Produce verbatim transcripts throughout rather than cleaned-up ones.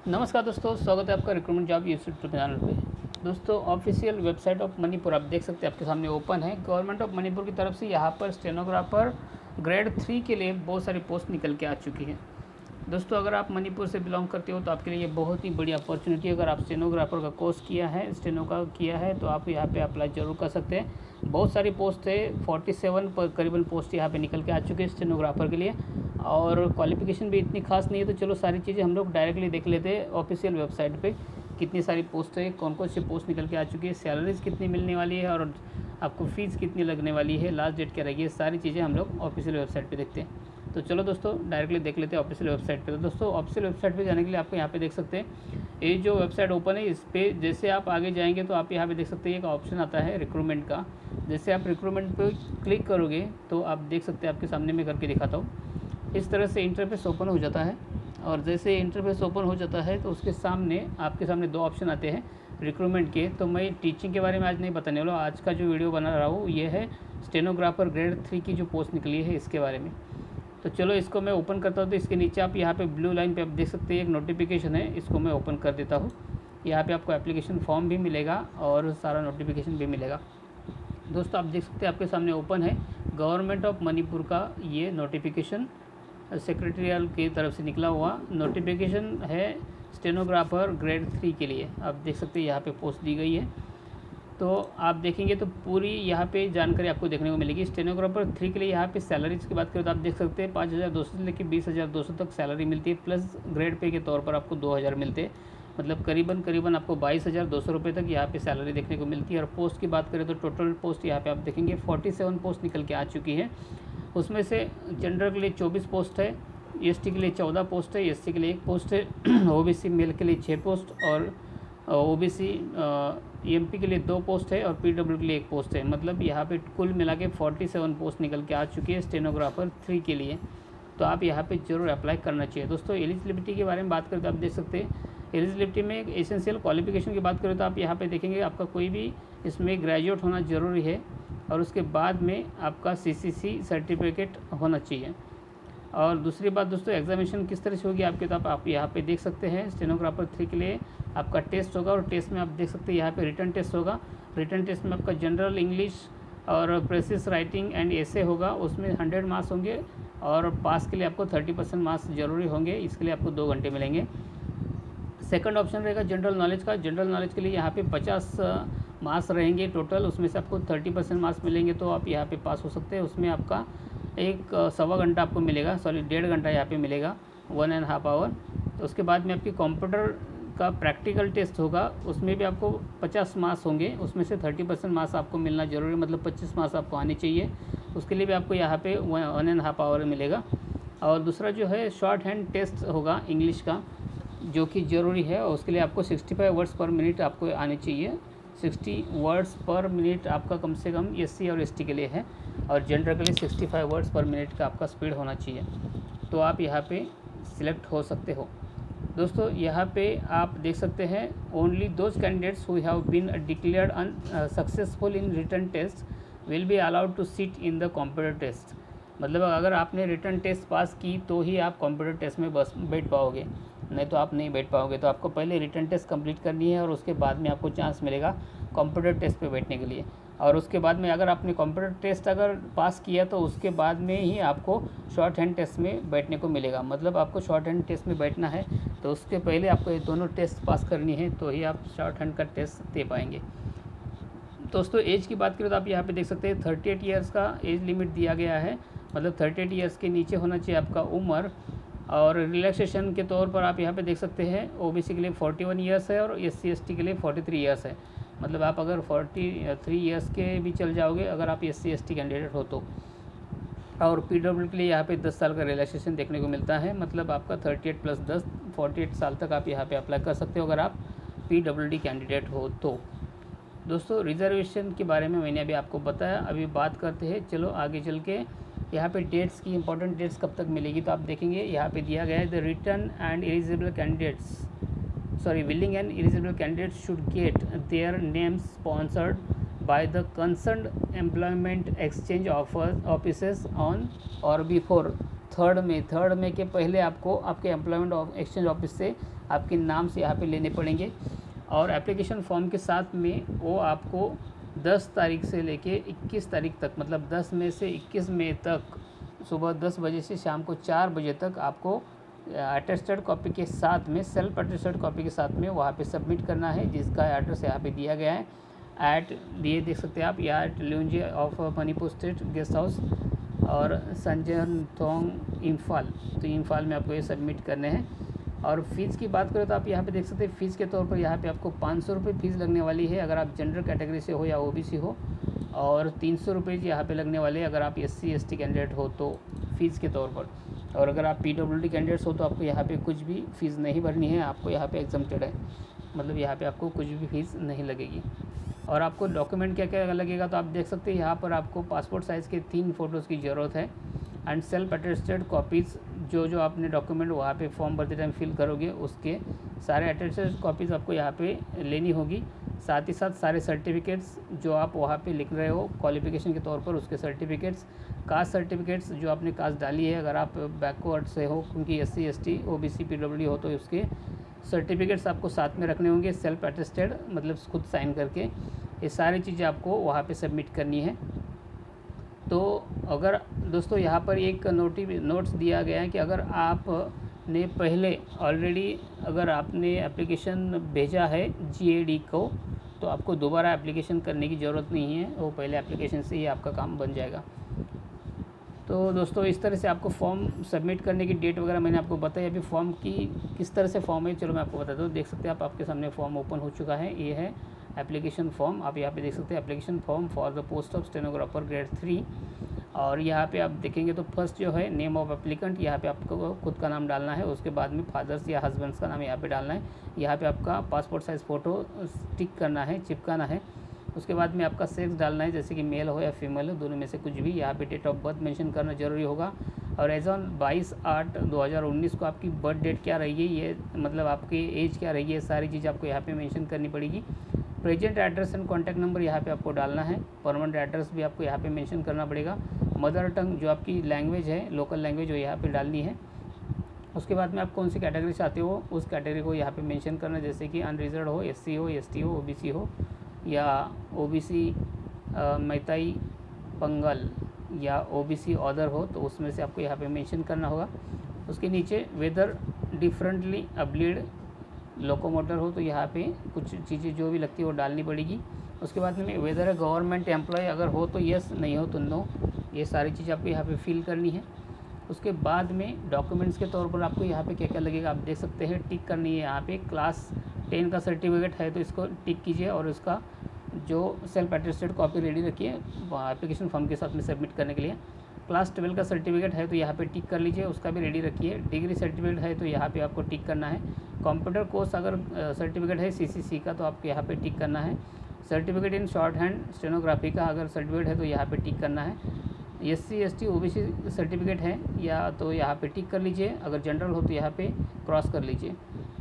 नमस्कार दोस्तों, स्वागत है आपका रिक्रूटमेंट जॉब यूट्यूब चैनल पे। दोस्तों, ऑफिशियल वेबसाइट ऑफ मणिपुर आप देख सकते हैं, आपके सामने ओपन है। गवर्नमेंट ऑफ मणिपुर की तरफ से यहाँ पर स्टेनोग्राफर ग्रेड थ्री के लिए बहुत सारी पोस्ट निकल के आ चुकी है। दोस्तों, अगर आप मणिपुर से बिलोंग करते हो तो आपके लिए ये बहुत ही बड़ी अपॉर्चुनिटी है। अगर आप स्टेनोग्राफर का कोर्स किया है, स्टेनो का किया है, तो आप यहाँ पे अप्लाई जरूर कर सकते हैं। बहुत सारी पोस्ट है, सैंतालीस पर करीबन पोस्ट यहाँ पे निकल के आ चुकी है स्टेनोग्राफर के लिए, और क्वालिफिकेशन भी इतनी खास नहीं है। तो चलो सारी चीज़ें हम लोग डायरेक्टली देख लेते हैं ऑफिशियल वेबसाइट पे, कितनी सारी पोस्ट है, कौन कौन सी पोस्ट निकल के आ चुकी है, सैलरीज़ कितनी मिलने वाली है और आपको फ़ीस कितनी लगने वाली है, लास्ट डेट क्या रहेगी, सारी चीज़ें हम लोग ऑफिशियल वेबसाइट पे देखते हैं। तो चलो दोस्तों डायरेक्टली देख लेते हैं ऑफिशियल वेबसाइट पे। तो दोस्तों ऑफिशियल वेबसाइट पे जाने के लिए आपको यहाँ पे देख सकते हैं, ये जो वेबसाइट ओपन है, इस पर जैसे आप आगे जाएंगे तो आप यहाँ पे देख सकते हैं एक ऑप्शन आता है रिक्रूटमेंट का। जैसे आप रिक्रूटमेंट पे क्लिक करोगे तो आप देख सकते हैं, आपके सामने मैं करके दिखाता हूँ। इस तरह से इंटरफेस ओपन हो जाता है, और जैसे इंटरफेस ओपन हो जाता है तो उसके सामने आपके सामने दो ऑप्शन आते हैं रिक्रूटमेंट के। तो मैं टीचिंग के बारे में आज नहीं बताने वाला, आज का जो वीडियो बना रहा हूँ ये है स्टेनोग्राफर ग्रेड थ्री की जो पोस्ट निकली है इसके बारे में। तो चलो इसको मैं ओपन करता हूँ। तो इसके नीचे आप यहाँ पे ब्लू लाइन पे आप देख सकते हैं एक नोटिफिकेशन है, इसको मैं ओपन कर देता हूँ। यहाँ पे आपको एप्लीकेशन फॉर्म भी मिलेगा और सारा नोटिफिकेशन भी मिलेगा। दोस्तों आप देख सकते हैं आपके सामने ओपन है गवर्नमेंट ऑफ मणिपुर का ये नोटिफिकेशन, सेक्रेटरियल की तरफ से निकला हुआ नोटिफिकेशन है स्टेनोग्राफर ग्रेड थ्री के लिए। आप देख सकते हैं यहाँ पे पोस्ट दी गई है। तो आप देखेंगे तो पूरी यहाँ पे जानकारी आपको देखने को मिलेगी। स्टेनोग्राफर थ्री के लिए यहाँ पे सैलरीज की बात करें तो आप देख सकते हैं पाँच हज़ार दो सौ से लेकर बीस हज़ार दो सौ तक सैलरी मिलती है, प्लस ग्रेड पे के तौर पर आपको दो हज़ार मिलते हैं। मतलब करीबन करीबन आपको बाईस हज़ार दो सौ रुपये तक यहाँ पे सैलरी देखने को मिलती है। और पोस्ट की बात करें तो टोटल पोस्ट यहाँ पे आप देखेंगे सैंतालीस पोस्ट निकल के आ चुकी है। उसमें से जनरल के लिए चौबीस पोस्ट है, एसटी के लिए चौदह पोस्ट है, एससी के लिए एक पोस्ट है, ओबीसी मेल के लिए छः पोस्ट, और ओबीसी एमपी के लिए दो पोस्ट है, और पीडब्ल्यू के लिए एक पोस्ट है। मतलब यहाँ पे कुल मिला के सैंतालीस पोस्ट निकल के आ चुकी है स्टेनोग्राफर थ्री के लिए। तो आप यहाँ पे जरूर अप्लाई करना चाहिए। दोस्तों एलिजिबिलिटी के बारे में बात करें तो आप देख सकते हैं एलिजिबिलिटी में एसेंशियल क्वालिफिकेशन की बात करें तो आप यहाँ पे देखेंगे आपका कोई भी इसमें ग्रेजुएट होना ज़रूरी है, और उसके बाद में आपका सीसीसी सर्टिफिकेट होना चाहिए। और दूसरी बात दोस्तों, एग्जामिनेशन किस तरह से होगी आपके, तो आप, आप यहाँ पे देख सकते हैं स्टेनोग्राफर थ्री के लिए आपका टेस्ट होगा, और टेस्ट में आप देख सकते हैं यहाँ पे रिटन टेस्ट होगा। रिटन टेस्ट में आपका जनरल इंग्लिश और प्रेसिस राइटिंग एंड एसे होगा, उसमें हंड्रेड मार्क्स होंगे, और पास के लिए आपको थर्टी परसेंट मार्क्स जरूरी होंगे, इसके लिए आपको दो घंटे मिलेंगे। सेकंड ऑप्शन रहेगा जनरल नॉलेज का। जनरल नॉलेज के लिए यहाँ पे पचास मार्क्स रहेंगे टोटल, उसमें से आपको थर्टी परसेंट मार्क्स मिलेंगे, तो आप यहाँ पे पास हो सकते हैं। उसमें आपका एक सवा घंटा आपको मिलेगा, सॉरी डेढ़ घंटा यहाँ पे मिलेगा, वन एंड हाफ आवर। तो उसके बाद में आपकी कंप्यूटर का प्रैक्टिकल टेस्ट होगा, उसमें भी आपको पचास मार्क्स होंगे, उसमें से थर्टी परसेंट मार्क्स आपको मिलना जरूरी, मतलब पच्चीस मार्क्स आपको आने चाहिए। उसके लिए भी आपको यहाँ पे वन एंड हाफ आवर मिलेगा। और दूसरा जो है शॉर्ट हैंड टेस्ट होगा इंग्लिश का, जो कि ज़रूरी है, और उसके लिए आपको पैंसठ वर्ड्स पर मिनट आपको आने चाहिए। साठ वर्ड्स पर मिनट आपका कम से कम एससी और एसटी के लिए है, और जनरल के लिए पैंसठ वर्ड्स पर मिनट का आपका स्पीड होना चाहिए। तो आप यहाँ पे सिलेक्ट हो सकते हो। दोस्तों यहाँ पे आप देख सकते हैं only those candidates who have been declared unsuccessful in written test will be allowed to sit in the computer test. मतलब अगर आपने रिटन टेस्ट पास की तो ही आप कंप्यूटर टेस्ट में बस बैठ पाओगे, नहीं तो आप नहीं बैठ पाओगे। तो आपको पहले रिटन टेस्ट कंप्लीट करनी है, और उसके बाद में आपको चांस मिलेगा कंप्यूटर टेस्ट पे बैठने के लिए। और उसके बाद में अगर आपने कंप्यूटर टेस्ट अगर पास किया तो उसके बाद में ही आपको शॉर्ट हैंड टेस्ट में बैठने को मिलेगा। मतलब आपको शॉर्ट हैंड टेस्ट में बैठना है तो उसके पहले आपको ये दोनों टेस्ट पास करनी है, तो ही आप शॉर्ट हैंड का टेस्ट दे पाएंगे। दोस्तों एज की बात करें तो आप यहाँ पे देख सकते हैं थर्टी एट ईयर्स का एज लिमिट दिया गया है, मतलब थर्टी एट ईयर्स के नीचे होना चाहिए आपका उम्र। और रिलैक्सेशन के तौर पर आप यहाँ पे देख सकते हैं ओबीसी के लिए इकतालीस ईयर्स है, और एससी एसटी के लिए तैंतालीस ईयर्स है। मतलब आप अगर तैंतालीस ईयर्स के भी चल जाओगे अगर आप एससी एसटी कैंडिडेट हो तो। और पीडब्ल्यू के लिए यहाँ पे दस साल का रिलैक्सेशन देखने को मिलता है, मतलब आपका अड़तीस प्लस दस अड़तालीस साल तक आप यहाँ पे अप्लाई कर सकते हो अगर आप पीडब्ल्यूडी कैंडिडेट हो तो। दोस्तों रिजर्वेशन के बारे में मैंने अभी आपको बताया, अभी बात करते हैं चलो आगे चल के यहाँ पे डेट्स की, इंपॉर्टेंट डेट्स कब तक मिलेगी। तो आप देखेंगे यहाँ पे दिया गया है the return and eligible candidates sorry willing and eligible candidates should get their names sponsored by the concerned employment exchange offices on or before third May third May के पहले आपको आपके एम्प्लॉयमेंट एक्सचेंज ऑफिस से आपके नाम से यहाँ पे लेने पड़ेंगे। और एप्लीकेशन फॉर्म के साथ में वो आपको दस तारीख से लेके इक्कीस तारीख तक, मतलब दस मई से इक्कीस मई तक सुबह दस बजे से शाम को चार बजे तक आपको अटेस्टेड कॉपी के साथ में, सेल्फ अटेस्टेड कॉपी के साथ में वहाँ पे सबमिट करना है, जिसका एड्रेस यहाँ पे दिया गया है। एट ये देख सकते हैं आप, यहाँ एट ल्यूंजे of Manipur state guest house और संजन थोंग इम्फाल, तो इम्फाल में आपको ये सबमिट करने हैं। और फीस की बात करें तो आप यहाँ पे देख सकते हैं, फ़ीस के तौर पर यहाँ पे आपको पाँच सौ रुपये फ़ीस लगने वाली है अगर आप जनरल कैटेगरी से हो या ओबीसी हो, और तीन सौ रुपये यहाँ पे लगने वाले अगर आप S C S T candidate हो तो फ़ीस के तौर पर। और अगर आप पी डब्ल्यू डी कैंडिडेट्स हो तो आपको यहाँ पे कुछ भी फ़ीस नहीं भरनी है, आपको यहाँ पे एग्जम्प्टेड है, मतलब यहाँ पे आपको कुछ भी फ़ीस नहीं लगेगी। और आपको डॉक्यूमेंट क्या क्या लगेगा तो आप देख सकते हैं, यहाँ पर आपको पासपोर्ट साइज़ के तीन फ़ोटोज़ की ज़रूरत है एंड सेल्फ अटेस्टेड कॉपीज़, जो जो आपने डॉक्यूमेंट वहाँ पे फॉर्म भरते टाइम फिल करोगे उसके सारे अटेस्टेड कॉपीज़ आपको यहाँ पे लेनी होगी। साथ ही साथ सारे सर्टिफिकेट्स जो आप वहाँ पे लिख रहे हो क्वालिफिकेशन के तौर पर, उसके सर्टिफिकेट्स, कास्ट सर्टिफिकेट्स जो आपने कास्ट डाली है, अगर आप बैकवर्ड से हो क्योंकि S C S T O B C P W D हो तो उसके सर्टिफिकेट्स आपको साथ में रखने होंगे, सेल्फ अटेस्टेड मतलब खुद साइन करके। ये सारी चीज़ें आपको वहाँ पे सबमिट करनी है। तो अगर दोस्तों यहाँ पर एक नोटिस नोट्स दिया गया है कि अगर आपने पहले ऑलरेडी अगर आपने एप्लीकेशन भेजा है जी ए डी को तो आपको दोबारा एप्लीकेशन करने की ज़रूरत नहीं है, वो पहले एप्लीकेशन से ही आपका काम बन जाएगा। तो दोस्तों इस तरह से आपको फॉर्म सबमिट करने की डेट वगैरह मैंने आपको बताया। अभी फॉर्म की किस तरह से फॉर्म है चलो मैं आपको बताता हूँ। देख सकते हैं आप, आपके सामने फॉर्म ओपन हो चुका है, ये है एप्लीकेशन फॉर्म। आप यहाँ पे देख सकते हैं application form for the post of stenographer grade three. और यहाँ पे आप देखेंगे तो फर्स्ट जो है नेम ऑफ एप्लीकेंट, यहाँ पे आपको खुद का नाम डालना है। उसके बाद में फादर्स या हस्बैंड्स का नाम यहाँ पे डालना है। यहाँ पे आपका पासपोर्ट साइज़ फ़ोटो टिक करना है, चिपकाना है। उसके बाद में आपका सेक्स डालना है, जैसे कि मेल हो या फीमेल हो, दोनों में से कुछ भी। यहाँ पे डेट ऑफ बर्थ मेंशन करना जरूरी होगा। और एज ऑन बाईस आठ दो हज़ार उन्नीस को आपकी बर्थ डेट क्या रही है, ये मतलब आपकी एज क्या रही है, सारी चीज़ आपको यहाँ पे मेंशन करनी पड़ेगी। Present address and contact number यहाँ पे आपको डालना है। परमानेंट एड्रेस भी आपको यहाँ पे मेंशन करना पड़ेगा। मदर टंग जो आपकी लैंग्वेज है, लोकल लैंग्वेज, वो यहाँ पे डालनी है। उसके बाद में आप कौन सी कैटेगरी से आते हो उस कैटेगरी को यहाँ पे मेंशन करना, जैसे कि अनरिजर्व हो, एससी हो, एसटी हो, ओबीसी हो या ओबीसी मैताई पंगल या ओबीसी अदर हो, तो उसमें से आपको यहाँ पे मेंशन करना होगा। उसके नीचे वेदर डिफरेंटली अब्लीड लोकोमोटर हो तो यहाँ पे कुछ चीज़ें जो भी लगती है वो डालनी पड़ेगी। उसके बाद में वेदर गवर्नमेंट एम्प्लॉय अगर हो तो यस, नहीं हो तो नो, ये सारी चीज़ आपको यहाँ पे फिल करनी है। उसके बाद में डॉक्यूमेंट्स के तौर पर आपको यहाँ पे क्या क्या लगेगा आप देख सकते हैं, टिक करनी है। यहाँ पे क्लास टेन का सर्टिफिकेट है तो इसको टिक कीजिए और उसका जो सेल्फ अटेस्टेड कॉपी रेडी रखिए एप्लीकेशन फॉर्म के साथ में सबमिट करने के लिए। क्लास ट्वेल्व का सर्टिफिकेट है तो यहाँ पे टिक कर लीजिए, उसका भी रेडी रखिए। डिग्री सर्टिफिकेट है तो यहाँ पे आपको टिक करना है। कंप्यूटर कोर्स अगर सर्टिफिकेट है सीसीसी का तो आपको यहाँ पे टिक करना है। Certificate in shorthand stenography का अगर सर्टिफिकेट है तो यहाँ पे टिक करना है। S C S T O B C certificate है या तो यहाँ पे टिक कर लीजिए, अगर जनरल हो तो यहाँ पे क्रॉस कर लीजिए।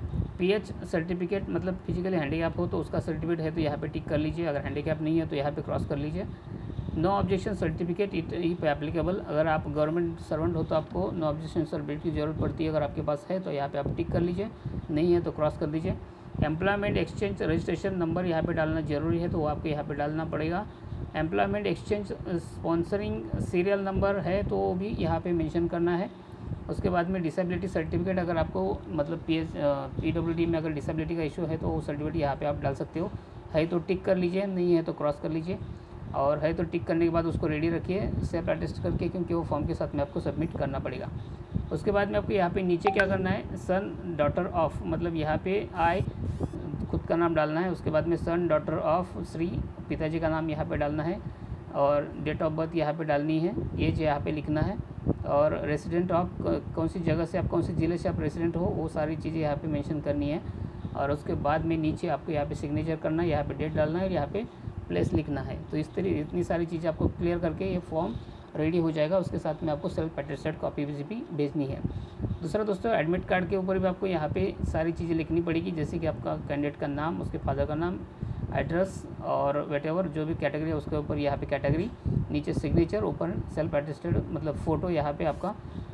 पीएच सर्टिफिकेट मतलब फिजिकली हैंडीकैप हो तो उसका सर्टिफिकेट है तो यहाँ पे टिक कर लीजिए, अगर हैंडीकैप नहीं है तो यहाँ पे क्रॉस कर लीजिए। No objection certificate if applicable, अगर आप गवर्नमेंट सर्वेंट हो तो आपको नो ऑब्जेक्शन सर्टिफिकेट की ज़रूरत पड़ती है, अगर आपके पास है तो यहाँ पे आप टिक कर लीजिए, नहीं है तो क्रॉस कर दीजिए। एम्प्लॉयमेंट एक्सचेंज रजिस्ट्रेशन नंबर यहाँ पे डालना ज़रूरी है तो वो आपको यहाँ पे डालना पड़ेगा। Employment exchange sponsoring serial number है तो वो भी यहाँ पे मेंशन करना है। उसके बाद में डिसेबिलिटी सर्टिफिकेट, अगर आपको मतलब P H P W D में अगर डिसेबिलिटी का इशू है तो वो सर्टिफिकेट यहाँ पे आप डाल सकते हो, है तो टिक कर लीजिए, नहीं है तो क्रॉस कर लीजिए। और है तो टिक करने के बाद उसको रेडी रखिए सेल्फ अटेस्ट करके, क्योंकि वो फॉर्म के साथ में आपको सबमिट करना पड़ेगा। उसके बाद में आपको यहाँ पे नीचे क्या करना है, सन डॉटर ऑफ, मतलब यहाँ पे आई खुद का नाम डालना है। उसके बाद में सन डॉटर ऑफ श्री, पिताजी का नाम यहाँ पे डालना है और डेट ऑफ बर्थ यहाँ पे डालनी है, एज यहाँ पे लिखना है और रेसिडेंट ऑफ कौन सी जगह से आप, कौन सी ज़िले से आप रेसिडेंट हो, वो सारी चीज़ें यहाँ पे मेंशन करनी है। और उसके बाद में नीचे आपको यहाँ पे सिग्नेचर करना है, यहाँ पे डेट डालना है और यहाँ पे प्लेस लिखना है। तो इस तरह इतनी सारी चीज़ें आपको क्लियर करके ये फॉर्म रेडी हो जाएगा। उसके साथ में आपको सेल्फ अटेस्टेड कॉपी भी भेजनी है। दूसरा दोस्तों, एडमिट कार्ड के ऊपर भी आपको यहाँ पे सारी चीज़ें लिखनी पड़ेगी, जैसे कि आपका कैंडिडेट का नाम, उसके फादर का नाम, एड्रेस और वेटेवर जो भी कैटेगरी है उसके ऊपर यहाँ पे कैटेगरी, नीचे सिग्नेचर, ऊपर सेल्फ अटेस्टेड मतलब फ़ोटो यहाँ पे आपका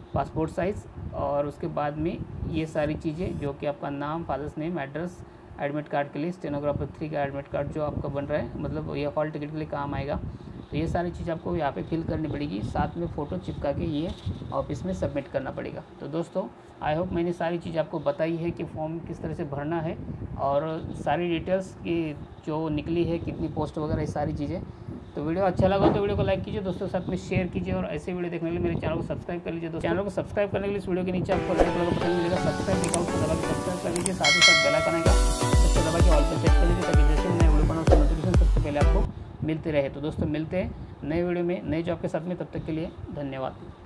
पासपोर्ट साइज़, और उसके बाद में ये सारी चीज़ें जो कि आपका नाम, father's name, address, admit card के लिए स्टेनोग्राफर थ्री का एडमिट कार्ड जो आपका बन रहा है, मतलब ये हॉल टिकट के लिए काम आएगा। तो ये सारी चीज़ आपको यहाँ पे फिल करनी पड़ेगी, साथ में फ़ोटो चिपका के ये ऑफिस में सबमिट करना पड़ेगा। तो दोस्तों आई होप मैंने सारी चीज़ आपको बताई है कि फॉर्म किस तरह से भरना है, और सारी डिटेल्स की जो निकली है, कितनी पोस्ट वगैरह, ये सारी चीज़ें। तो वीडियो अच्छा लगा तो वीडियो को लाइक कीजिए, दोस्तों साथ में शेयर कीजिए, और ऐसे वीडियो देखने के लिए मेरे चैनल को सब्सक्राइब कर लीजिए। दोस्तों चैनल को सब्सक्राइब करने के लिए इस वीडियो के नीचे आपको रेड कलर का बटन मिलेगा, सब्सक्राइब लिखा उसको दबा के सब्सक्राइब कर लीजिए, साथ ही साथ बेल आइकन आएगा उसको दबा के ऑल पर सेट कर लीजिए, ताकि जैसे मैं वीडियो बनाऊँ उसका नोटिफिकेशन सबसे पहले आपको मिलते रहे। तो दोस्तों मिलते हैं नए वीडियो में नए जॉब के साथ में, तब तक के लिए धन्यवाद।